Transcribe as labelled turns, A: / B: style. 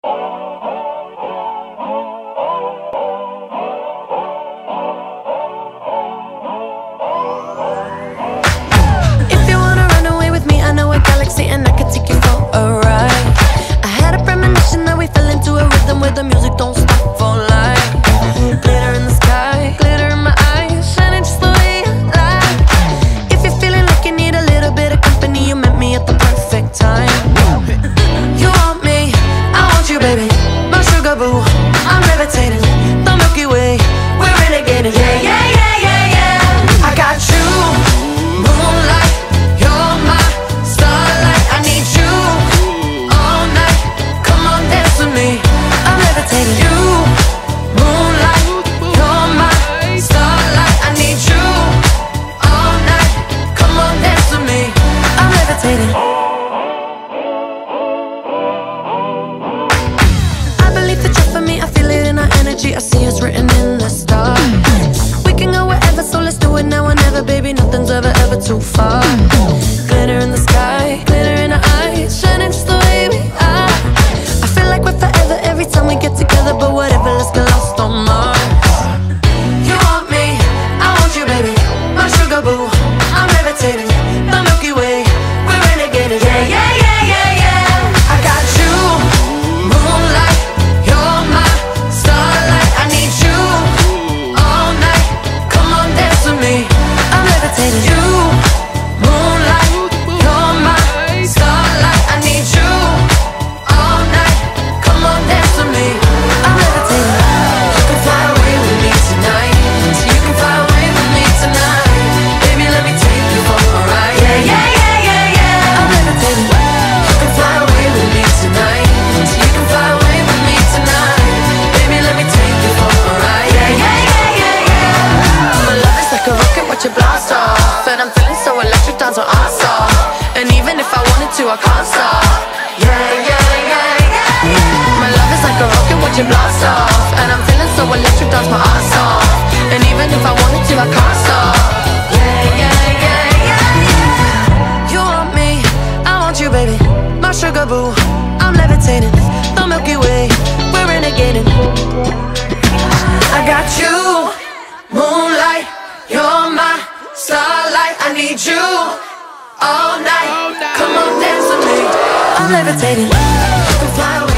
A: If you wanna run away with me, I know a galaxy and I can take you for a ride. I had a premonition that we fell into a rhythm where the music don't stop for life. Glitter in the sky, glitter in my eyes, shining just the way you like. If you're feeling like you need a little bit of company, you met me at the perfect time. You want me, I want you, baby, my sugar boo. I'm levitating, the Milky Way, we're renegading. Yeah, yeah, yeah, yeah, yeah. I got you, moonlight, you're my starlight. I need you all night. Come on, dance with me. I'm levitating. You, moonlight, you're my starlight. I need you all night. Come on, dance with me. I'm levitating. I believe that you're for me. I feel it in our energy. I see it's written in the stars. We can go wherever, so let's do it now or never, baby. Nothing's ever too far. Glitter in the sky, glitter in our eyes, shining just the way we are. I feel like we're forever every time we get together, but whatever, let's get lost on Mars. You want me, I want you, baby, my sugar boo. I'm levitating, the Milky Way, we're renegading. Yeah, yeah, yeah, yeah, yeah. I got you, moonlight, you're my starlight. I need you all night. Come on, dance with me. I'm levitating. You, moonlight, you're my starlight. I need you all night. Come on, dance with me. I'm levitating. You can fly away with me tonight. You can fly away with me tonight. Baby, let me take you for a ride. Yeah, yeah, yeah, yeah, yeah. I'm levitating. You can fly away with me tonight. You can fly away with me tonight. Baby, let me take you for a ride. Yeah, yeah, yeah, yeah, yeah. My love is like a rocket, watch it blast off. And I'm feeling so electric, dance on our soft. And even if I wanted to, I can't stop. Yeah, yeah, yeah, yeah. My love is like a rocket, watch it blast off. And I'm feeling so electric, dance my ass off. And even if I wanted to, I can't stop. Yeah, yeah, yeah, yeah, yeah. You want me, I want you, baby, my sugar boo. I'm levitating, the Milky Way, we're renegading. I got you, moonlight, you're my starlight. I need you all night. Come on, dance with me. I'm levitating. You can fly away.